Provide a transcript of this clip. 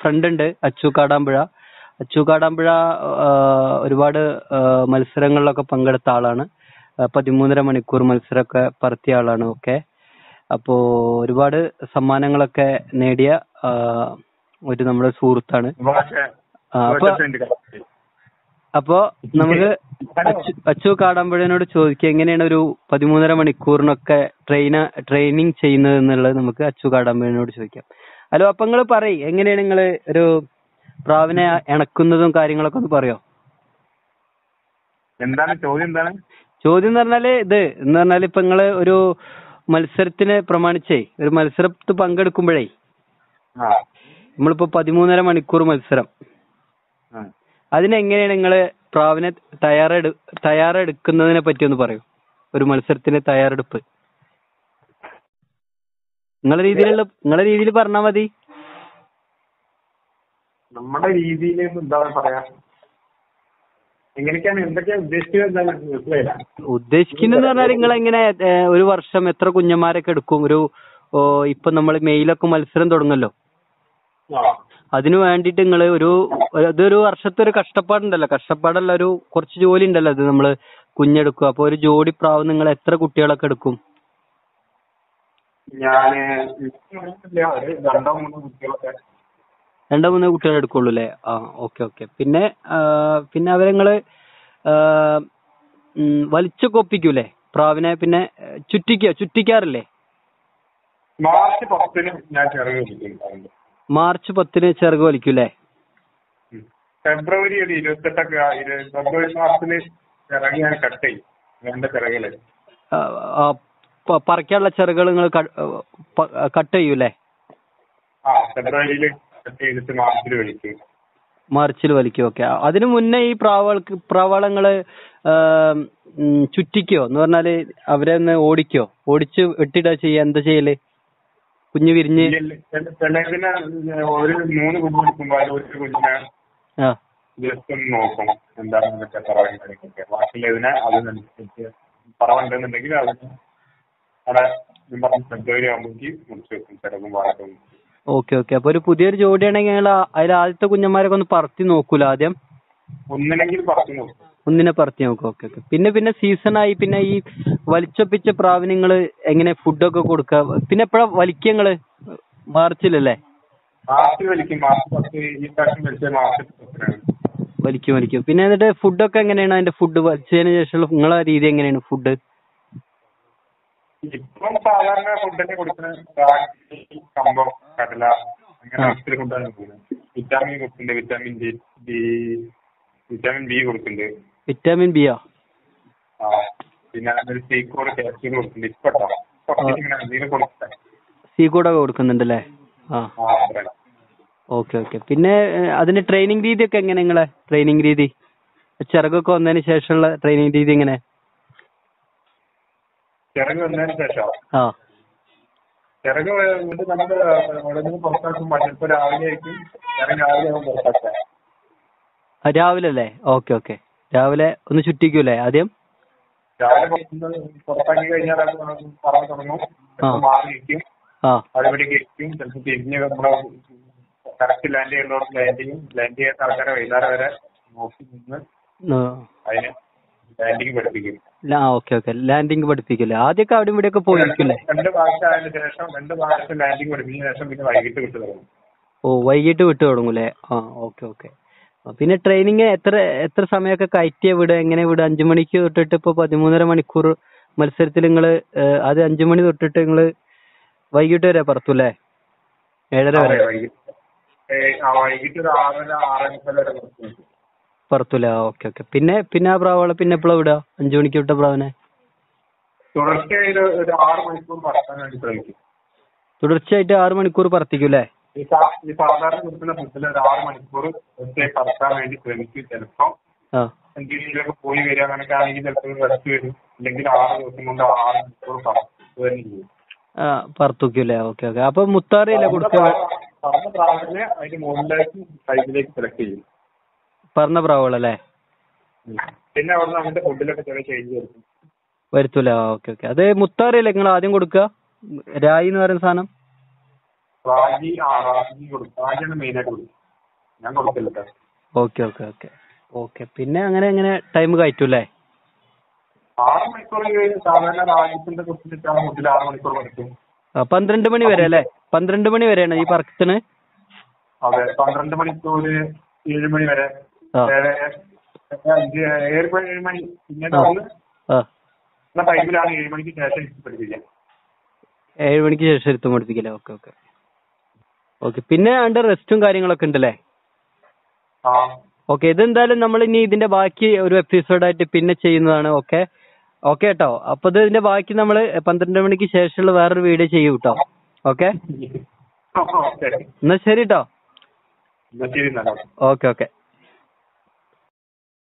Front ഉണ്ട്, അച്ചു കാടാമ്പുഴ. അച്ചു കാടാമ്പുഴ ഒരുപാട് മത്സരങ്ങളിലൊക്കെ പങ്കെടുത്ത ആളാണ്. 13.5 മണിക്കൂർ മത്സരമൊക്കെ പറത്തിയ ആളാണ്. ഓക്കെ, അപ്പോ ഒരുപാട് സമ്മാനങ്ങളൊക്കെ നേടിയ ഒരു നമ്മുടെ സുഹൃത്താണ്. അപ്പോ നമുക്ക് അച്ചു കാടാമ്പുഴനോട് ചോദിക്കുക, എങ്ങനെയാണ് ഒരു 13.5 മണിക്കൂറിനൊക്കെ ട്രെയിനിങ് ചെയ്യുന്നത് എന്നുള്ളത് നമുക്ക് അച്ചു കാടാമ്പുഴനോട് ചോദിക്കാം. ഹലോ, അപ്പൊ നിങ്ങൾ പറയ്, എങ്ങനെയാണ് നിങ്ങൾ ഒരു പ്രാവിനെ ഇണക്കുന്നതും കാര്യങ്ങളൊക്കെ ഒന്ന് പറയോ? എന്താണ് ചോദ്യം? ചോദ്യം എന്ന് പറഞ്ഞാല് എന്ന് പറഞ്ഞാല് ഇപ്പൊ നിങ്ങള് ഒരു മത്സരത്തിന് പ്രമാണിച്ചേ, ഒരു മത്സരത്തിൽ പങ്കെടുക്കുമ്പോഴേ, നമ്മളിപ്പോ 13.5 മണിക്കൂർ മത്സരം, അതിനെങ്ങനെയാണ് നിങ്ങള് പ്രാവിനെ തയ്യാറെടുക്കുന്നതിനെ പറ്റി ഒന്ന് പറയൂ. ഒരു മത്സരത്തിന് തയ്യാറെടുപ്പ് നിങ്ങളെ രീതിയിൽ പറഞ്ഞാൽ മതി. നമ്മുടെ രീതിയിൽ എന്താ പറയാ, എന്തൊക്കെയാ ഉദ്ദേശിക്കുന്നത് പറഞ്ഞാൽ നിങ്ങളെങ്ങനെ ഒരു വർഷം എത്ര കുഞ്ഞന്മാരൊക്കെ എടുക്കും? ഇപ്പൊ നമ്മൾ മെയിലൊക്കെ മത്സരം തുടങ്ങല്ലോ, അതിനു വേണ്ടിട്ട് നിങ്ങള് അതൊരു വർഷത്തെ ഒരു കഷ്ടപ്പാടല്ല, ഒരു കുറച്ച് ജോലി ഉണ്ടല്ലോ. അത് നമ്മള് കുഞ്ഞെടുക്കുക. അപ്പൊ ഒരു ജോഡി പ്രാവ് നിങ്ങൾ എത്ര കുട്ടികളൊക്കെ എടുക്കും? ഞാന് 2-3 കുട്ടികൾ എടുക്കുള്ളൂ അല്ലേ? ഓക്കെ. പിന്നെ അവരെ നിങ്ങള് വലിച്ചൊക്കെ ഒപ്പിക്കൂലേ പ്രാവിനെ? പിന്നെ ചുറ്റിക്കാറില്ലേ? മാർച്ച് 10 ചിറക് വലിക്കൂലേ? ഫെബ്രുവരി 28 ചിറക് ഞാൻ കട്ട് ചെയ്യും. ചിറകില് പറിക്കാനുള്ള ചിറകുകൾ നിങ്ങൾ കട്ട് ചെയ്യൂലേ? ഫെബ്രുവരിയില് കട്ട് ചെയ്തിട്ട് മാർച്ചിൽ വലിക്കും. ഓക്കെ. അതിനു മുന്നേ ഈ പ്രാവളങ്ങള് ചുറ്റിക്കോ എന്ന് പറഞ്ഞാല് അവരെ ഒന്ന് ഓടിച്ച് വെട്ടിടാ ചെയ്യാ? എന്താ ചെയ്യല്? കുഞ്ഞു വിരിഞ്ഞ് ഒരു 3 കുഞ്ഞ് എടുക്കുമ്പോ ഒരു കുഞ്ഞിനെ ജസ്റ്റ് ഒന്ന് നോക്കും എന്താണെന്നൊക്കെ പറയുന്നതൊക്കെ. ബാക്കിയുള്ളതിനെ അതിനനുസരിച്ച് പറവുണ്ടെന്നുണ്ടെങ്കിൽ അതിന് അവിടെ ഫെബ്രുവരി ആകുമ്പോഴേക്ക് മുറിച്ച് വെക്കും, ചിലവും വാഴക്കും. ഓക്കെ. അപ്പൊ ഒരു പുതിയൊരു ജോഡിയാണെങ്കിൽ അതിൽ ആദ്യത്തെ കുഞ്ഞന്മാരൊക്കെ ഒന്ന് പറത്തി നോക്കൂല ആദ്യം? ഒന്നിനെ പറത്തി നോക്കും. ഓക്കെ. പിന്നെ സീസണായി പിന്നെ ഈ വലിച്ചൊപ്പിച്ച പ്രാവിന് നിങ്ങള് എങ്ങനെ ഫുഡൊക്കെ കൊടുക്കുക? പിന്നെ എപ്പോഴാ വലിക്കുക നിങ്ങള്? മാർച്ചിലല്ലേ? വലിക്കും. പിന്നെ എന്നിട്ട് ഫുഡൊക്കെ എങ്ങനെയാണ്? അതിന്റെ ഫുഡ് വലിച്ചതിന് ശേഷമുള്ള നിങ്ങളെ രീതി എങ്ങനെയാണ് ഫുഡ്? ഇപ്പം സാധാരണ ഫുഡൊക്കെ കൊടുക്കുന്നത് കമ്പം, കടല, അങ്ങനെ ഒത്തിരി ഫുഡാണ് കൊടുക്കുന്നത്. വിറ്റാമിൻ കൊടുക്കുന്നുണ്ട്, വിറ്റാമിൻ ബി കൊടുക്കുന്നുണ്ട്. വിറ്റാമിൻ ബിയോ? പിന്നെ സീക്കോഡ് കാപ്സ്യൂൾ കൊടുക്കുന്നുണ്ട്. സീക്കോഡൊക്കെ കൊടുക്കുന്നുണ്ടല്ലേ? ഓക്കെ. പിന്നെ അതിന്റെ ട്രെയിനിങ് രീതി ഒക്കെ എങ്ങനെ? നിങ്ങളെ ട്രെയിനിങ് രീതി, ചിറകൊക്കെ വന്നതിന് ശേഷമുള്ള ട്രെയിനിങ് രീതി എങ്ങനെ? ചിറക് വന്നതിന് ശേഷം ചിറക് നമ്മൾ പുറത്താക്കുമ്പോൾ ചിലപ്പോൾ രാവിലെ ആയിരിക്കും. രാവിലെ പുറത്താക്കുക. രാവിലെ അല്ലേ? ഓക്കെ. രാവിലെ ഒന്ന് ചുറ്റിക്കൂലേ ആദ്യം? രാവിലെ പുറത്താക്കി കഴിഞ്ഞാൽ പറന്ന് തുടങ്ങും, മാറിയിരിക്കും, അവിടേക്ക് ഇരിക്കും. ചിലപ്പോൾ തിരിഞ്ഞ് നമ്മുടെ കറക്റ്റ് ലാൻഡ് ചെയ്യുന്നതോടെ ലാൻഡ് ചെയ്യാത്ത ആൾക്കാരെ വൈകുന്നേരം വരെ നോക്കി നിന്ന് അതിന് ലാൻഡിങ് പഠിപ്പിക്കും. ഓക്കെ. ലാൻഡിങ് പഠിപ്പിക്കില്ലേ? ആദ്യമൊക്കെ അവിടെ ഇവിടെയൊക്കെ പോയിരിക്കില്ലേ? 2 പ്രാവശ്യം ആയതിനു ശേഷം 2 പ്രാവശ്യം ലാൻഡിങ് പഠിപ്പിച്ചതിന് ശേഷം പിന്നെ വൈകിട്ട് വിട്ടു തുടങ്ങും. വൈകിട്ട് വിട്ടു തുടങ്ങൂലേ? ഓക്കെ. പിന്നെ ട്രെയിനിങ് എത്ര സമയമൊക്കെ കയറ്റിയ വിടുക? എങ്ങനെ വിടുക? 5 മണിക്ക് തൊട്ടിട്ട് ഇപ്പൊ 13.5 മണിക്കൂർ മത്സരത്തിൽ നിങ്ങള് അത് 5 മണി തൊട്ടിട്ട് നിങ്ങള് വൈകിട്ട് വരെ പറത്തൂല്ലേ? 7:30 വരെ വൈകിട്ട് ഒരു 6:30 വരെ പറത്തൂല. ഓക്കെ. പിന്നെ ആ പ്രാവളെ പിന്നെ എപ്പോഴാ വിടുക? 5 മണിക്ക് വിട്ട പ്രാവിനെ തുടർച്ചയായിട്ട് ഒരു 6 മണിക്കൂർ പറത്താൻ വേണ്ടി ശ്രമിക്കും. തുടർച്ചയായിട്ട് 6 മണിക്കൂർ പറത്തിക്കൂല്ലേ? ഈ സാധാരണ കൊടുക്കുന്ന ഫുഡിൽ ഒരു 6 മണിക്കൂർ പറത്താൻ വേണ്ടി ശ്രമിക്കും. ചിലപ്പോൾ എന്തെങ്കിലുമൊക്കെ പോയി വരിക അങ്ങനെയൊക്കെ ആണെങ്കിൽ ചിലപ്പോൾ റെസ്റ്റ് വരും. അല്ലെങ്കിൽ 6 ദിവസം കൊണ്ട് 6 മണിക്കൂർ പറത്തൂക്കൂല്ലേ? ഓക്കെ. അപ്പൊ മുത്താറിയല്ലേ കൊടുക്കുക? പറന്ന പ്രാവിനെ അതിന്റെ മുകളിലേക്ക് സൈഡിലേക്ക് സെലക്ട് ചെയ്യും. പറഞ്ഞ പ്രാവുകളല്ലേ? പിന്നെ അവിടെ നിന്ന് അങ്ങനത്തെ ഫുഡിലൊക്കെ ചെറിയ ചേഞ്ച് വരുത്തൂല. ഓക്കെ. അത് മുത്താറിയല്ലേ നിങ്ങൾ ആദ്യം കൊടുക്കുക? രായി എന്ന് പറയുന്ന സാധനം? റാഗി കൊടുക്കും. റാഗിയാണ് മെയിനായിട്ട് കൊടുക്കും. ഞാൻ കൊടുക്കില്ല sir. Okay okay okay okay. പിന്നെ അങ്ങനെ എങ്ങനെ ടൈം കയറ്റൂല്ലേ? 6 മണിക്കൂർ കഴിഞ്ഞ് സാധാരണ രാജ്യത്തിന്റെ കുറിച്ചിട്ടാണ് മുതൽ 6 മണിക്കൂർ പഠിക്കും. 12 മണി വരെ അല്ലേ? 12 മണി വരെയാണ് ഈ പറക്കത്തിന്? അതെ, 12 മണിക്കൂർ 7 മണി വരെ. 7 മണി പിന്നെ ടൈമിലാണ് 7 മണിക്ക് ശേഷം പഠിപ്പിക്കുക. 7 മണിക്ക് ശേഷം ഇരുത്തും പഠിപ്പിക്കല്ലേ? Okay okay okay. പിന്നെ അതിന്റെ റെസ്റ്റും കാര്യങ്ങളൊക്കെ ഉണ്ടല്ലേ? ആ ഓക്കെ. ഇതെന്തായാലും നമ്മൾ ഇനി ഇതിന്റെ ബാക്കി ഒരു എപ്പിസോഡായിട്ട് പിന്നെ ചെയ്യുന്നതാണ്. ഓക്കെ ഓക്കെ കേട്ടോ. അപ്പൊ ഇതിന്റെ ബാക്കി നമ്മൾ 12 മണിക്ക് ശേഷമുള്ള വേറൊരു വീഡിയോ ചെയ്യും കേട്ടോ. ഓക്കെ ഓക്കെ എന്നാ ശരി കേട്ടോ. എന്നാ ശരി. Okay okay.